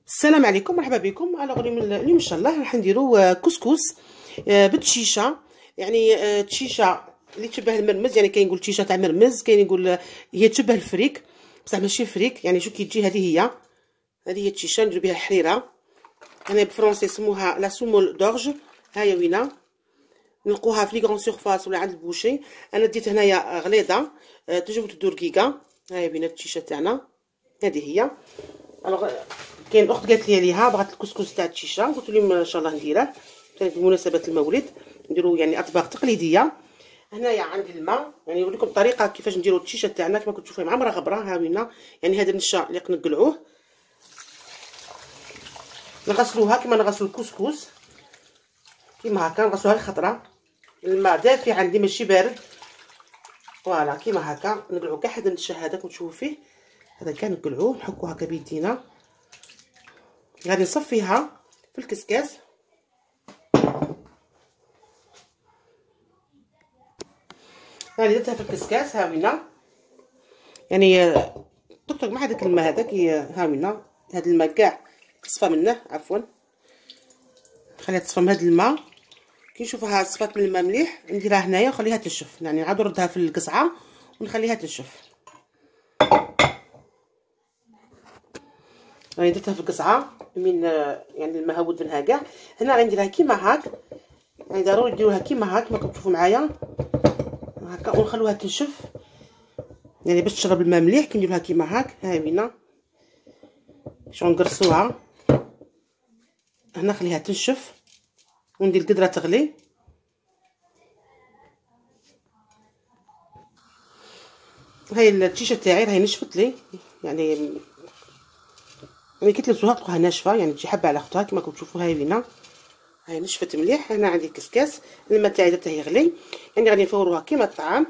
السلام عليكم، مرحبا بكم. اليوم ان شاء الله راح نديرو كسكس بالتشيشه. يعني تشيشه اللي تشبه المرمز، يعني كاين يقول تشيشه تاع مرمز، كاين يقول هي تشبه الفريك بصح ماشي فريك. يعني شو كي تجي هذه هي التشيشه نديرو بها الحريره. انا بالفرنسي يسموها لا سومول دورج. ها هي وينه نلقوها في لي غون سورفاس ولا عند البوشي. انا ديت هنايا غليظه تجيبو تدو رقيقه. ها هي وينه التشيشه تاعنا، هذه هي. الوغ كاين اخت قالت لي عليها بغات الكسكس تاع التشيشه، قلت لهم ان شاء الله نديره بمناسبه المولد. نديرو يعني اطباق تقليديه. هنايا عندي الماء، يعني نقول لكم الطريقه كيفاش نديرو التشيشه تاعنا كما كنتو تشوفوها معمره غبره. هاوينا يعني هذا النشا اللي نقلعوه نغسلوها كما نغسلو الكسكس، كيما هكا نغسلوها الخضره. الماء دافي عندي ماشي بارد، فوالا كيما هكا نقلعو كاع هذا النشا هذا كنتو تشوفوا فيه. هذا كان نقلعوه نحكو هكا بيدينا. غادي نصفيها في الكسكاس. هاني درتها في الكسكاس. هاوينا يعني طقطق مع هذاك الماء هذاك. هاوينا هذا الماء كاع تصفى منه، عفوا نخليها تصفى من هذا الماء. كي نشوفها صفات من الماء مليح نديرها هنايا ونخليها تنشف. يعني نعاود نردها في القصعه ونخليها تنشف. راني درتها في القصعه من يعني الماء هود منها كاع. هنا غادي نديرها كيما هاك، يعني ضروري ديروها كيما هاك كما كتشوفوا معايا هكا، ونخلوها تنشف يعني باش تشرب الماء مليح. كي نديروها كيما هاك ها بينا شغل نقرصوها هنا، خليها تنشف وندير القدره تغلي. هاي التيشه تاعي راهي نشفت لي، يعني كي تلبسوها تلقوها ناشفه، يعني تجي حبه على اختها كما كتشوفوا. هاي بينا هاي نشفت مليح. هنا عندي الكسكاس، الماء تاعي درته يغلي، يعني غادي نفوروها كيما الطعام.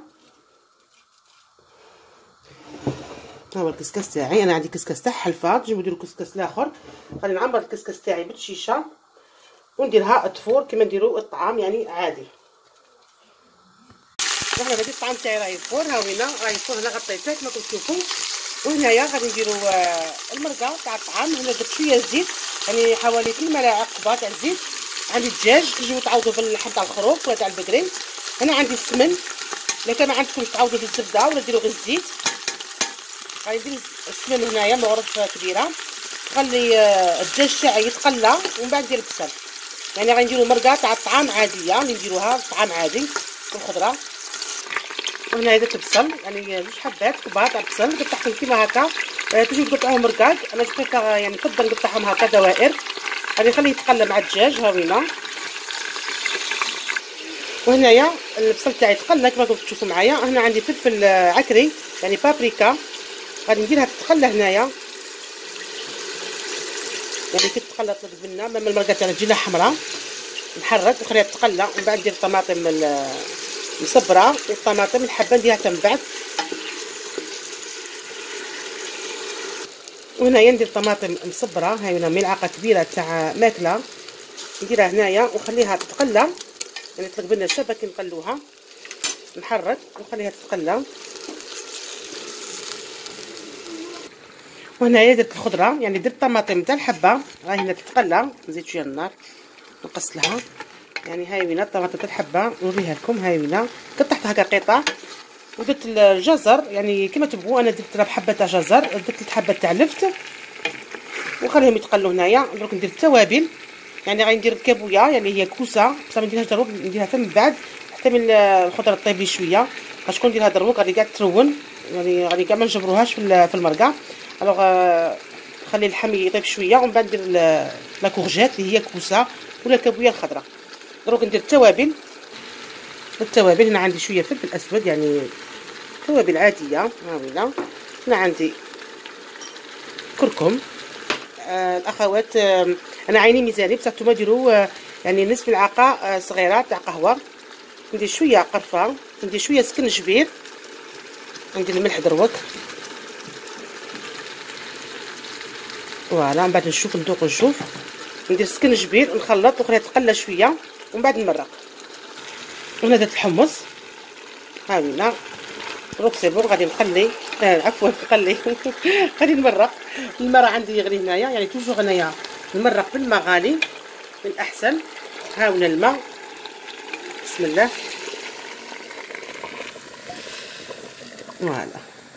ها هو الكسكاس تاعي. انا عندي كسكاس تاع حلفه، تجيبو ديروا كسكاس الاخر. غادي نعمر الكسكاس تاعي بالشيشه ونديرها الطفور كيما نديروا الطعام يعني عادي. هنا غادي الطعام تاعي راه يفور. ها وينا راه يفور. هنا غطيته كما كتشوفوا. وهنايا غادي نديروا المرقه تاع الطعام. هنا درت شويه زيت، يعني حوالي 2 ملاعق كبار تاع الزيت. عندي الدجاج، تجيو تعوضوا باللحم تاع الخروف ولا تاع البقري. هنا عندي السمن، الا كان ما عندكمش تعوضوا بالزبده ولا ديروا غير الزيت. غادي ندير السمن هنايا مغرف كبيره. نخلي الدجاج تاعي يتقلى ومن بعد ندير البصل. يعني غادي نديروا مرقه تاع الطعام عاديه اللي نديروها طعام عادي بالخضره. وهنا درت البصل، يعني 2 حبات كبار تاع البصل قطعتهم كيما هكا. تجيو تقطعوهم رقاق، انا جبت يعني نفضل نقطعهم هكا دوائر. غادي نخليه يتقلى مع الدجاج. هاوينا وهنايا البصل تاعي تقلى كما تشوفوا معايا. هنا عندي فلفل عكري يعني بابريكا، غادي نديرها تتقلى هنايا. يعني كي تتقلى طلب منا مام المرقه تاعنا تجي لها حمراء، نحرك ونخليها تتقلى. ومن بعد ندير الطماطم مصبره والطماطم الحبه نديرها حتى من بعد. وهنايا ندير طماطم مصبره. هاي هنا ملعقه كبيره تاع ماكله نديرها هنايا ونخليها تتقلى. يعني طلق بنا الشابه كي نقلوها، نحرك ونخليها تتقلى. وهنايا درت الخضره، يعني درت طماطم تاع الحبه راهي هنا تتقلى. نزيد شويه النار نقص لها. يعني هاي وينا الطماطم تاع الحبه نوريها لكم. هاي وينا قطعت هكا قطع. ودرت الجزر يعني كما تبغوا. انا درت حبه تاع جزر، درت 3 حبات تاع لفت وخليهم يتقلوا هنايا. دروك ندير التوابل، يعني غادي ندير الكابويه يعني هي كوسه بصح ما نديرهاش دروك، نديرها حتى من بعد حتى من الخضره طيب لي شويه. غتكون نديرها دروك غادي كاع ترون، يعني غادي كاع ما نجبروهاش في المرقه. الوغ نخلي اللحم يطيب شويه ومن بعد ندير لا كورجيت اللي هي كوسه ولا الكابويه الخضراء. دروك ندير التوابل. هنا عندي شويه فلفل اسود يعني توابل عاديه. ها هنا عندي كركم. الاخوات انا عيني ميزاني بصح نتوما ديروا يعني نصف ملعقه صغيره تاع قهوه. ندير شويه قرفه، ندير شويه سكنجبير، ندير الملح دروك. فوالا من بعد ندوق نشوف. ندير سكنجبير نخلط ونخليها تقلى شويه ومن بعد نمرق. هنا درت الحمص. ها هنا دروك سي بون غادي نقلي عفوا قلي غادي نمرق الماء. راه عندي يغلي هنايا، يعني توجور انايا نمرق بالماء غالي من الاحسن. هاونا الماء، بسم الله. فوالا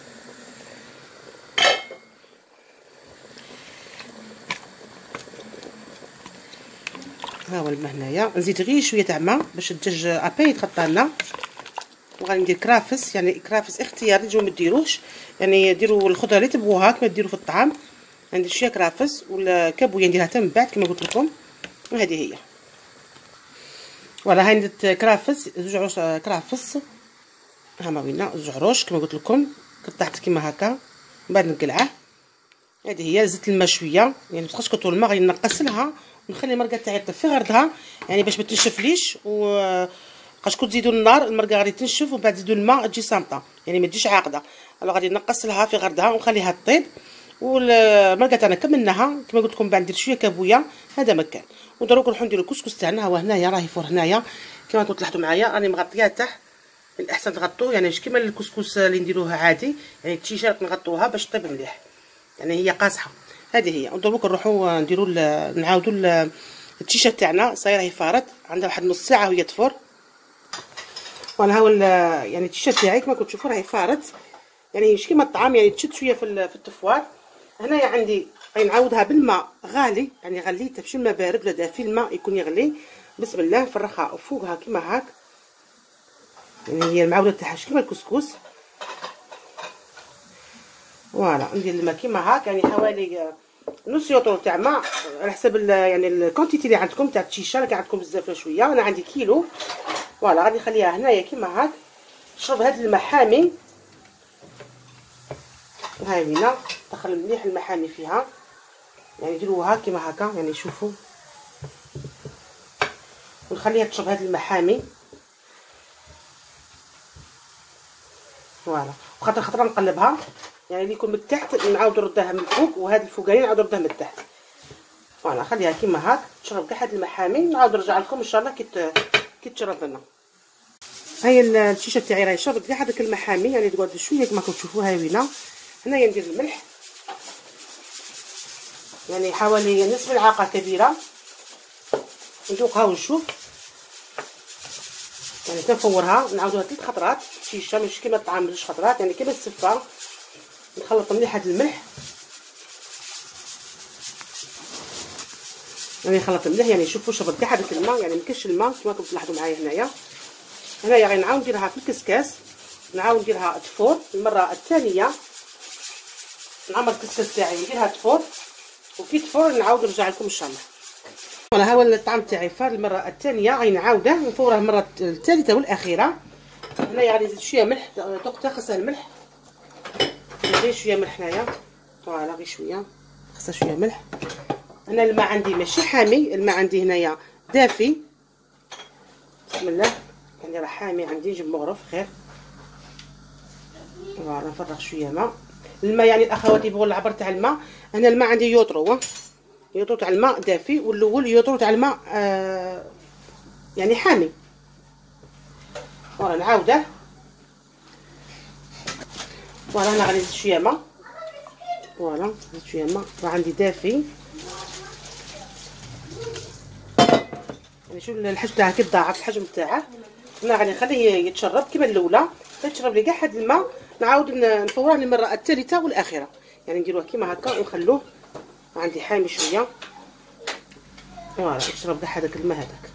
ها هو الماء هنايا. نزيد غير شويه تاع ماء باش الدجاج ابي يتغطى لنا. وغادي ندير كرافس، يعني كرافس اختياري، نجيو ما ديروش، يعني ديروا الخضره اللي تبغوها كما ديروا في الطعام. ندير شويه كرافس ولا كابويه نديرها حتى من بعد كما قلت لكم. وهذه هي فوالا. هاي درت كرافس، زوج عروش كرافس، ها ما وينا زوج عروش كما قلت لكم. قطعت كيما هكا من بعد نقلعه. هذه هي. زدت الماء شويه، يعني متبقاش كثر الماء، غادي نقصلها ونخلي المرقه تاعي طيب في غردها، يعني باش ما تنشفليش. و كون تزيدوا النار المرقه غادي تنشف، ومن بعد تزيدوا الماء تجي صامته، يعني ما تجيش عاقده. انا غادي نقصلها في غردها ونخليها طيب. والمرقه تاعنا كملناها كما قلت لكم. بعد ندير شويه كابويه، هذا مكان. ودروك نروحو نديرو الكسكس تاعنا. هو هنايا راهي فور هنايا كما راكم تلاحظوا معايا، راني مغطياه تحت. من الاحسن تغطوه، يعني مش كيما الكسكس اللي نديروها عادي، يعني التيشيرت نغطوها باش طيب مليح، يعني هي قاصحه. هذه هي. ودروك نروحو نديرو نعاودو التيشيرت تاعنا. صاير هي فارت، عندها واحد نص ساعه وهي تفور. وانا هاو يعني التيشيرت تاعي كما كتشوفوا راهي فارت، يعني مش كيما الطعام، يعني تشد شويه في التفوار. هنايا عندي غادي نعاودها بالماء غالي، يعني غليته باش الماء بارد ولا دافي، الماء يكون يغلي. بسم الله. نفرخها فوقها كيما هاك، يعني هي المعوده تاعها كيما الكسكس. فوالا ندير الماء كيما هاك، يعني حوالي نص يوطور تاع ماء على حسب يعني الكونتيتي اللي عندكم تاع التيشا. كان عندكم بزاف شويه، انا عندي كيلو. فوالا غادي نخليها هنايا كيما هاك تشرب هاد الماء حامي. هاي وينا دخل مليح الماء حامي فيها، يعني ديروها كيما هكا، يعني شوفوا. ونخليها تشرب هاد الماء حامي. فوالا. وخاطر خطره نقلبها، يعني اللي يكون من التحت نعاود نردها من الفوق، وهاد الفوقاني نعاود نردها من التحت. فوالا خليها كيما هاك تشرب كاع هاد الماء حامي. نعاود نرجع لكم ان شاء الله كي تشرب لنا. هاي الشيشه تاعي راهي شربت كاع هذاك الماء حامي، يعني تقعد شويه كما كتشوفوا. هاي وينا. هنايا ندير الملح، يعني حوالي نصف ملعقه كبيره. ندوقها ونشوف، يعني تنفورها نعاودوها 3 خطرات. الشيشه مش كيما الطعام 2 خطرات، يعني كيما السفه. نخلط مليح هاد الملح، يعني نخلط مليح، يعني شوفوا شربت كاع هذاك الماء، يعني مكاش الماء كما راكم تلاحظوا معايا. هنايا غادي نعاود نديرها في الكسكاس، نعاود نديرها تفور المره الثانيه. نعمر الكسكاس تاعي نديرها تفور، وكي تفور نعاود نرجع لكم ان شاء الله. فوالا ها هو الطعام تاعي فار المره الثانيه. غادي نعاوده نفوره المره الثالثه والاخيره. هنايا غادي نزيد شويه ملح، طوق خاصها الملح، غير شويه ملح هنايا. فوالا غير شويه، خاصها شويه ملح. انا الماء عندي ماشي حامي، الماء عندي هنايا دافي. بسم الله. يعني راه حامي عندي، نجيب مغرف خير. فوالا نفرغ شويه ماء. الماء يعني الاخوات يبغوا العبر تاع الماء. انا الماء عندي يوطرو، يوطرو تاع الماء دافي، والاول يوطرو تاع الماء يعني حامي. فوالا نعاوده. فوالا انا غادي نزيد شويه ماء. فوالا نزيد شويه ماء، راه عندي دافي. يعني شوف الحجم تاعها كي ضاعف الحجم تاعه. انا غادي نخليه يتشرب كيما الاولى، تشرب لي كاع هاد الماء. نعاود نفوره للمره الثالثه والاخيره، يعني نديروه كيما هكا ونخلوه. عندي حامي شويه. فوالا يشرب كاع هذاك الماء هذاك.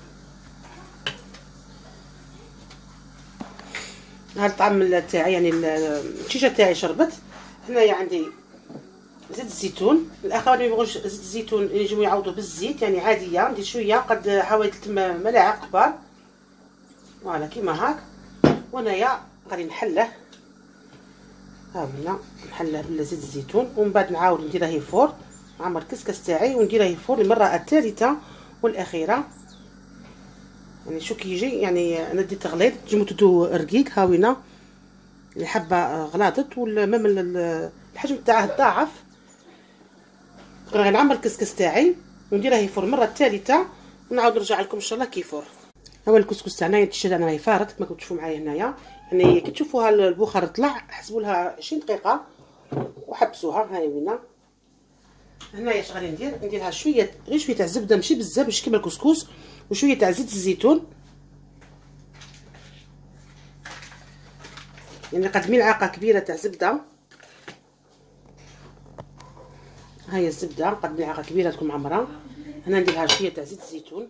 هاد الطعام تاعي، يعني الشيشه تاعي شربت. هنايا عندي زيت الزيتون. الاخوات ما يبغوش زيت الزيتون يجيو يعوضوا بالزيت، يعني عاديه. ندير شويه قد حوالي 3 ملاعق كبار. فوالا كيما هاك. وانايا غادي نحله. ها هنا نحله بزيت الزيتون، ومن بعد نعاود نديرها يفور. نعمر الكسكس تاعي ونديرها يفور المره الثالثه والاخيره. يعني شو كيجي، يعني انا ديت غليظ، تجيو تدو رقيق. هاوينا اللي حبه غلاضت والمام الحجم تاعه ضاعف. غنعمر الكسكس تاعي ونديرها يفور المره الثالثه، ونعاود نرجع لكم ان شاء الله كيفور. هو الكسكس تاعنا التيشيرت تاعنا راهي فارت كما كتشوفوا معايا هنايا. يعني كي تشوفوها البخار طلع حسبوا لها 20 دقيقه وحبسوها. هاي وينا هنايا اش غادي ندير لها شويه غير شويه تاع الزبده ماشي بزاف باش كيما الكسكس وشويه تاع زيت الزيتون يعني قد ملعقه كبيره تاع زبده. هاي الزبده قد ملعقه كبيره تكون معمره. هنا ندير لها شويه تاع زيت الزيتون.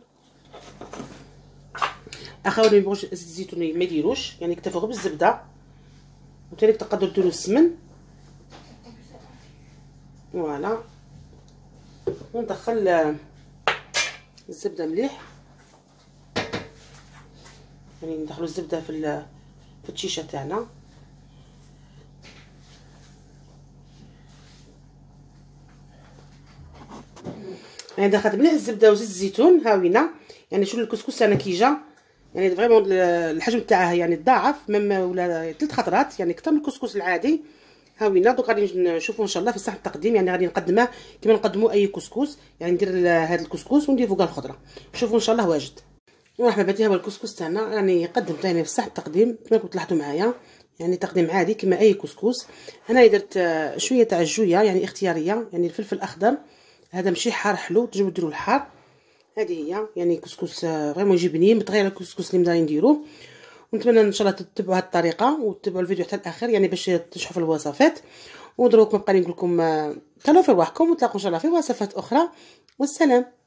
اخاوني ما يبغوش زيت الزيتون ما يديروش يعني يكتفوا غير بالزبده وثاني تقدروا ديروا السمن فوالا. وندخل الزبده مليح يعني ندخلوا الزبده في التيشه تاعنا. يعني دخلت مليح الزبده وزيت الزيتون. هاوينا يعني شوف الكسكس انا كي جا يعني فريمون الحجم تاعها يعني تضاعف ولا 3 خطرات يعني اكثر من الكسكس العادي. هاوينا دوك غادي نشوفوا ان شاء الله في صحن التقديم يعني غادي نقدمه كما نقدموا اي كسكس يعني ندير هذا الكسكس وندير فوقه الخضره. شوفوا ان شاء الله واجد. وحباباتي هو الكسكس تاعنا يعني قدمته يعني في صحن التقديم كما كنتوا تلاحظوا معايا يعني تقديم عادي كما اي كسكس. هنايا درت شويه تاع الجويه يعني اختياريه يعني الفلفل الاخضر هذا ماشي حار حلو تجيبوا ديروا الحار. هذه هي يعني كسكس فريمون يجي بنين متغير الكسكس اللي مدايرين نديروه. ونتمنى ان شاء الله تتبعوا هذه الطريقه وتتبعوا الفيديو حتى الاخر يعني باش تشوفوا الوصفات. ودروك ما بقى نقول لكم تهلاو في رواحكم ونتلاقوا ان شاء الله في وصفات اخرى والسلام.